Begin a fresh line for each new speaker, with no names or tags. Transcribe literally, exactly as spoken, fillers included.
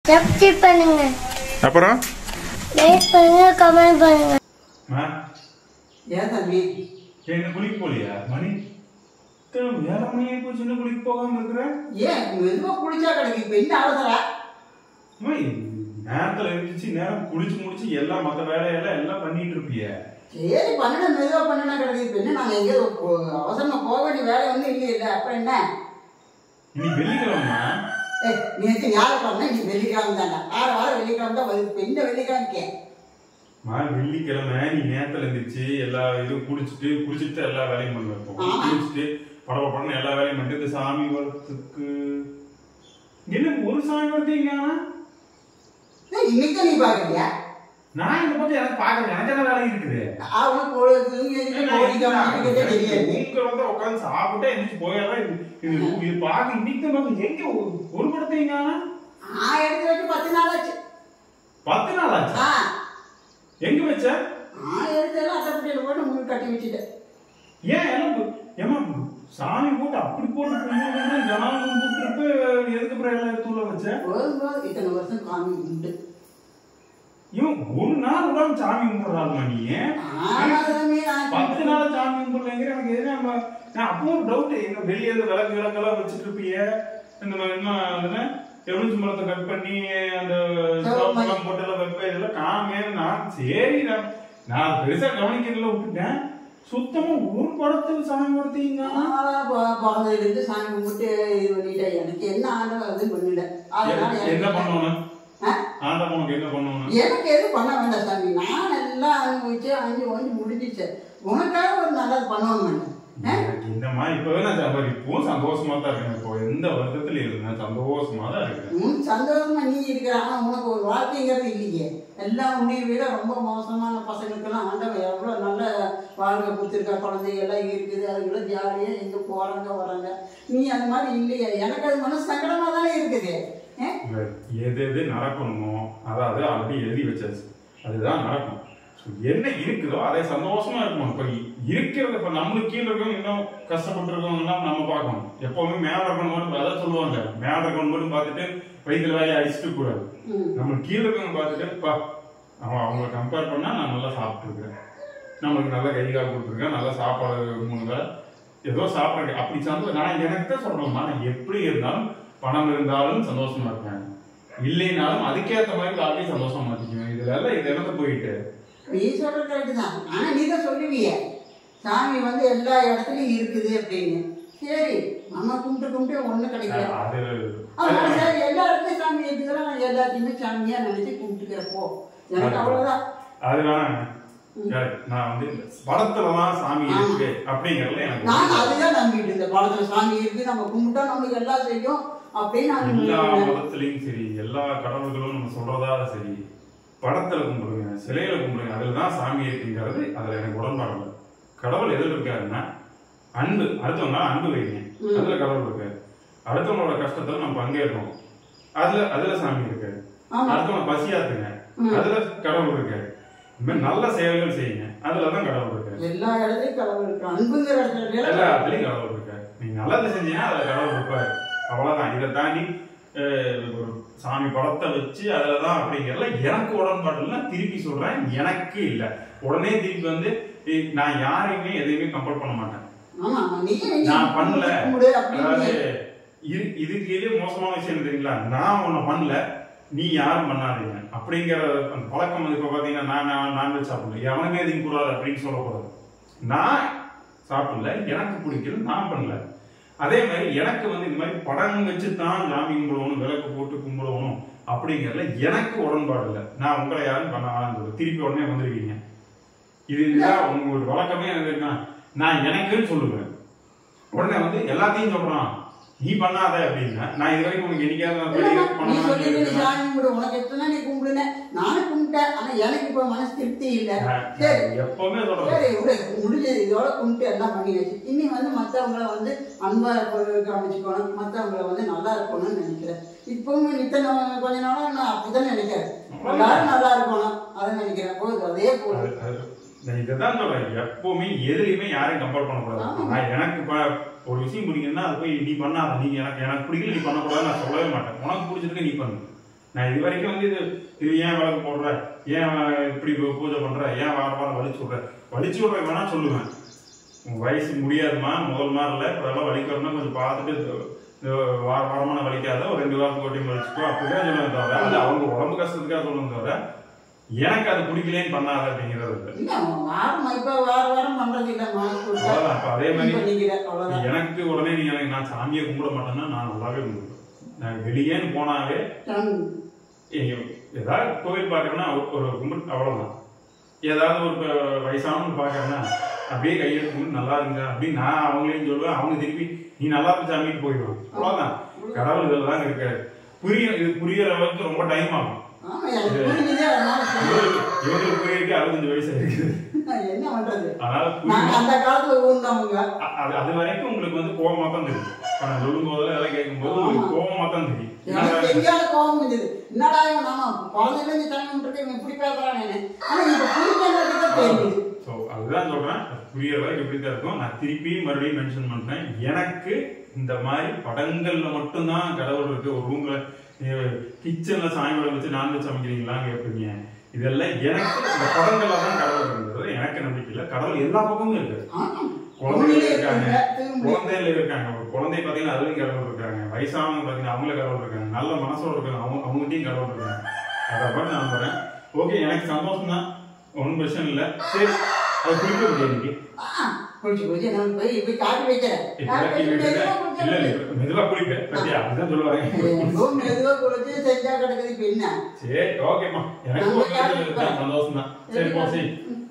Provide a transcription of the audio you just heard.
Subscribe பண்ணுங்க.
அப்புறம்
like பண்ணுங்க, கமெண்ட் பண்ணுங்க.
மா
ஏன் தம்பி
என்ன குளிக்க போலியா? மணி ஏழரை மணி ஆகி போச்சு, இன்னும் குளிக்க போகாம இருக்கிற?
ஏன் மெதுவா குளிச்சா கிடைக்கும், இப்ப என்ன அவசரம்?
நேரத்துல இருந்துச்சு, நேரம் குளிச்சு முடிச்சு எல்லாம் மத்த வேலையெல்லாம் எல்லாம் பண்ணிட்டு இருப்பிய.
சரி பண்ணணும், மெதுவா பண்ணணும் கிடைக்கும். இப்ப என்ன நாங்க எங்கேயோ அவசரமா போக வேண்டிய வேலை வந்து இல்லை இல்லை அப்புறம் என்ன?
நீ வெள்ளிக்கிழமை
ஏ நேற்று ஞாயிற்றுக்கிழமை, நீ வெள்ளிக்கிழமை தானே, ஆறு வாரம் வெள்ளிக்கிழமை தான் வருது. இப்ப இந்த வெள்ளிக்கிழமைக்கே
மா வெள்ளிக்கிழமை நீ நேரத்துல இருந்துச்சு எல்லா இதுவும் குளிச்சுட்டு குளிச்சுட்டு எல்லா வேலையும் பண்ண வைப்போம். குளிச்சுட்டு படவை பண்ண எல்லா வேலையும் பண்ணிட்டு இந்த சாமி வரத்துக்கு என்ன ஒரு சாமி வரத்தீங்க?
இன்னைக்கு நீ பாக்குறியா?
நான் இந்த பத்தி எனக்கு பாக்குறேன், எனக்கு என்ன வேலை இருக்குது?
அவனுக்கு
உட்காந்து சாப்பிட்டே எந்திரிச்சு போயெல்லாம் இது பாக்க இன்னைக்கு எங்க ஒரு படத்தீங்க?
நான் எடுத்து வச்சு பத்து நாள் ஆச்சு.
பத்து நாள் ஆச்சா? எங்க வச்ச?
நான் எடுத்து எல்லாம் அட்டப்பட்டியில போட்டு முழு கட்டி வச்சுட்டேன்.
ஏன் எல்லாம் ஏமா சாமி போட்டு அப்படி போட்டு ஜனாலும் போட்டுருப்பு எதுக்கு அப்புறம் எல்லாம் எடுத்து உள்ள வச்ச?
போதும் இத்தனை வருஷம் சாமி கும்பிட்டு
இவன் ஒரு நாள் விடாம சாமி கும்பிடுறாருமா? நீ பத்து நாள் சாமி கும்பிடலைங்கிற எனக்கு எது? நான் அப்போ ஒரு டவுட், எங்க வெளியே இருந்து விளக்கு விளக்கெல்லாம் வச்சுட்டு இருப்பிய, இந்த மாதிரி என்ன எலுமிச்சை மரத்தை கட் பண்ணி அந்த போட்டு எல்லாம் வைப்ப, இதெல்லாம் காமே. நான் சரி நான் பெருசா கவனிக்கிறதுல விட்டுட்டேன். சுத்தமா ஒரு படத்துக்கு சாமி படுத்தீங்க?
பிறந்ததுல இருந்து சாமி கும்பிட்டு இது பண்ணிட்டேன். எனக்கு என்ன ஆண்டவன் அது பண்ணிட.
என்ன பண்ணணும்? ஆண்டவனுக்கு என்ன பண்ணணும்?
எனக்கு எதுவும் பண்ண வேண்டாம் சாமி. நான் எல்லாம் அனுபவிச்சு அஞ்சு ஒஞ்சு முடிஞ்சிச்சு. உனக்காக ஒரு நல்லது பண்ணணும்.
என்னம்மா இப்பவே நான் இப்பவும் சந்தோஷமா தான் இருக்கேன். இப்போ எந்த வருத்தத்துல இருந்தேன், சந்தோஷமா தான் இருக்கேன்.
சந்தோஷமா நீ இருக்கிற, ஆனா உனக்கு ஒரு வாழ்க்கைங்கிறது இல்லையே. எல்லாம் உன்னை விட ரொம்ப மோசமான பசங்களுக்கெல்லாம் ஆண்டவன் எவ்வளவு நல்ல வாழ்க்கை கொடுத்துருக்கா. குழந்தைங்க எல்லாம் இருக்குது, அதுக்குள்ள ஜாலியா எங்க போறாங்க வராங்க. நீ அது மாதிரி இல்லையே. எனக்கு அது மனசு சங்கடமா தானே இருக்குது.
எது எது நடக்கணுமோ அதாவது ஆல்ரெடி எழுதி வச்சாச்சு, அதுதான் நடக்கும். என்ன இருக்குதோ அதை சந்தோஷமா இருக்கணும். இப்ப இருக்கிறத இப்ப நம்மளுக்கு கீழே இருக்கவங்க இன்னும் கஷ்டப்பட்டு இருக்கவங்க நம்ம பார்க்கணும். எப்பவுமே மேல இருக்கணும் மட்டும் அதான் சொல்லுவாங்க, மேல இருக்கணும் மட்டும் பார்த்துட்டு வயிற்றுல வேலையை அழிச்சிட்டு கூடாது. நம்மளுக்கு கீழே இருக்கவங்க பார்த்துட்டு பா அவன் அவங்களை கம்பேர் பண்ணா நான் நல்லா சாப்பிட்டு இருக்கேன், நம்மளுக்கு நல்ல கை கால் கொடுத்துருக்கேன், நல்ல சாப்பாடு மூணுல ஏதோ சாப்பிட்றேன் அப்படி சந்தோஷம். நான் எனக்கு தான் சொல்றேன்மா, நான் எப்படி இருந்தாலும் பணம் இருந்தாலும் சந்தோஷமா இருப்பேன், இல்லைனாலும் அதுக்கேற்ற மாதிரி வாழ்க்கையை சந்தோஷமா மாத்திக்குவேன். இதுல எல்லாம் இது இடத்த போயிட்டு
நீ சொல்றது கரெக்ட் தான். ஆனா நீ தான் சொல்லுவிய சாமி வந்து எல்லா இடத்துலயும் இருக்குது அப்படின்னு. சரி நம்ம கும்பிட்டு கும்பிட்டு ஒண்ணு கிடைக்கல. சரி எல்லா இடத்துலயும் சாமி இருக்குதுன்னா நான் எல்லாத்தையுமே சாமியா நினைச்சு கும்பிட்டுக்கிறப்போ எனக்கு அவ்வளவுதான்.
அதுதான் நான் வந்து படத்துலதான் சாமி இருக்கு அப்படிங்கறதுல எனக்கு
நான் அதுதான் நம்பிட்டு இருந்தேன். படத்துல சாமி இருக்கு, நம்ம கும்பிட்டா நம்மளுக்கு எல்லாம் செய்யும் அப்படின்னு.
எல்லா மதத்திலையும் சரி, எல்லா கடவுள்களும் நம்ம சொல்றதா சரி, படத்துல கும்பிடுங்க, சிலையில கும்பிடுங்க, அதுலதான் சாமி இருக்குங்கிறது அதுல எனக்கு உடன்பாடு இல்லை. கடவுள் எதில் இருக்காருன்னா அன்பு, அடுத்தவங்க அன்பு வைங்க, அதுல கடவுள் இருக்காரு. அடுத்தவங்களோட கஷ்டத்துல நம்ம பங்கேற்கிறோம், அதுல அதுல சாமி இருக்காரு. அடுத்தவங்க பசியாத்துங்க, அதுல கடவுள் இருக்காரு. இந்த மாதிரி நல்ல செயல்கள் செய்யுங்க, அதுலதான் கடவுள் இருக்காரு.
எல்லா இடத்துலயும் கடவுள் இருக்கு, அன்புங்கிற இடத்துல
எல்லா இடத்துலயும் கடவுள் இருக்காரு. நீங்க நல்லது செஞ்சீங்கன்னா அதுல கடவுள் இருப்பாரு, அவ்வளவுதான். இதை தாண்டி ஒரு சாமி படத்தை வச்சு அதுலதான் அப்படிங்கறதுல எனக்கு உடன்பாடு இல்லை. திருப்பி சொல்றேன், எனக்கு இல்லை. உடனே திருப்பி வந்து நான் யாரையுமே எதையுமே கம்பல் பண்ண மாட்டேன். நான் பண்ணல, அதாவது இதுக்கு இதே மோசமான விஷயம் தெரியுங்களா, நான் உன்னை பண்ணல நீ யாரும் பண்ணாதீங்க அப்படிங்கிற அந்த பழக்கம். இப்ப பாத்தீங்கன்னா நான் நான்வெஜ் சாப்பிடல, எவனுமே எதையும் கூடாது அப்படின்னு சொல்லக்கூடாது. நான் சாப்பிடல, எனக்கு பிடிக்கல, நான் பண்ணல. அதே மாதிரி எனக்கு வந்து இந்த மாதிரி படம் வச்சுதான் சாமி கும்பிடணும், விளக்கு போட்டு கும்பிடணும் அப்படிங்கிறதுல எனக்கு உடன்பாடு இல்லை. நான் உங்களை யாரும் பண்ண ஆரம்பிச்சு திருப்பி உடனே வந்துருக்கீங்க. இதுதான் உங்க ஒரு வழக்கமே இருக்குன்னா நான் எனக்குன்னு சொல்லுவேன். உடனே வந்து எல்லாத்தையும் சொல்றான் நீ பண்ணாத அப்படின்னா நான் இது வரைக்கும் உனக்கு என்னைக்காவது
சாமி கும்பிடு, உனக்கு எத்தனை நீ கும்பிடுன, நானும் கும்பிட்டேன். ஆனா எனக்கு இப்ப மனசு திருப்தி இல்லை. சரி
எப்பவுமே
சரி முடிஞ்சது, இதோட கும்பிட்டு எல்லாம் பண்ணி வச்சு இனி வந்து மற்றவங்களை வந்து அன்பா கவனிச்சுக்கணும், மற்றவங்களை வந்து நல்லா இருக்கணும்னு நினைக்கிறேன். இப்பவுமே நித்தனை கொஞ்ச நாளா நான் அப்படிதான் நினைக்கிறேன், எல்லாரும் நல்லா இருக்கணும் அதை நினைக்கிறேன். போது அதே போல
நான் இதைதான் சொல்றேன், எப்பவுமே எதுலையுமே யாரையும் கம்பேர் பண்ணக்கூடாது. நான் எனக்கு ஒரு விஷயம் பிடிக்குன்னா அது போய் நீ பண்ணாத, நீ எனக்கு எனக்கு பிடிக்கல நீ பண்ணக்கூடாது நான் சொல்லவே மாட்டேன். உனக்கு பிடிச்சிருக்கு நீ பண்ணு, நான் இது வரைக்கும் வந்து இது இது ஏன் விளக்கு போடுற, ஏன் இப்படி பூஜை பண்ற, ஏன் வார வாரம் வலிச்சு விடுற, வலிச்சு விடுற வேணா சொல்லுவேன். உங்க வயசு முடியாதுமா, முதல் மாதிரி இல்லை, இப்போ எல்லாம் வலிக்கிறோம்னா கொஞ்சம் பார்த்துட்டு வார வாரமான வலிக்காத ஒரு ரெண்டு வாரத்துக்கு ஓட்டியும் வலிச்சுக்கோ அப்படிதான் சொல்லுவேன் தவிர, அது அவங்க உடம்பு கஷ்டத்துக்காக சொல்லுவேன் தவிர எனக்கு அது பிடிக்கலேன்னு பண்ணாத அப்படிங்கிறது இல்லை. அதே மாதிரி எனக்கு உடனே நீ எனக்கு நான் சாமியை கும்பிட மாட்டேன்னா நான் நல்லாவே கும்பிடுவேன். நான் வெளியேன்னு போனாவே ஏதாவது கோவில் பார்க்கறேன்னா ஒரு கும்பிட்டு அவ்வளவுதான். ஏதாவது ஒரு வயசானவங்க பார்க்கறேன்னா அப்படியே கையெழுத்து நல்லா இருங்க அப்படின்னு நான் அவங்களையும் சொல்லுவேன். அவங்க திருப்பி நீ நல்லா இருக்கு சாமின்னு போயிடுவாங்க. அவ்வளவுதான். கடவுள் இதில் தான் இருக்காரு. புரிய இது புரியற அளவுக்கு ரொம்ப டைம் ஆகும். இவங்களுக்கு புரியிருக்கு அறுபத்தஞ்சு வயசு இருக்குது. அது வரைக்கும் உங்களுக்கு வந்து கோபமா தான் தெரியும். நான் சொல்லும் போதுல இதெல்லாம் கேட்கும் போது உங்களுக்கு கோபமா தான் தெரியும். அதுதான் சொல்றேன், புரியற வரைக்கும் இப்படித்தான் இருக்கும். நான் திருப்பி மறுபடியும் மென்ஷன் பண்றேன், எனக்கு இந்த மாதிரி படங்கள்ல மட்டும்தான் கடவுள் இருக்கு. ஒரு ரூம்ல கிச்சன்ல சாமி வடை வச்சு நான்வெஜ் சமைக்கிறீங்களான்னு கேட்பீங்க. இதெல்லாம் எனக்கு இந்த படங்கள்ல தான் கடவுள் இருந்தது. எனக்கு நம்பிக்கை இல்லை. கடவுள் எல்லா பக்கமும் இருக்கு. குழந்தைகள் இருக்காங்க, குழந்தைகள் இருக்காங்க. ஒரு குழந்தை பாத்தீங்கன்னா அதுலயும் கடவுள் இருக்காங்க. வயசானவங்க பாத்தீங்கன்னா அவங்கள கடவுள் இருக்காங்க. நல்ல மனசோட இருக்காங்க, அவங்க அவங்ககிட்டயும் கடவுள் இருக்காங்க. அதை பார்த்து நான் போறேன். ஓகே, எனக்கு சந்தோஷம் தான், ஒன்றும் பிரச்சனை இல்லை. சரி, அது குளிக்க முடியாது இன்னைக்கு. மெதுவா குளிப்பேன் பத்தியா, அதுதான் சொல்லுவாங்க. சரி ஓகேம்மா, எனக்கு சந்தோஷம் தான். சரி போ, சரி.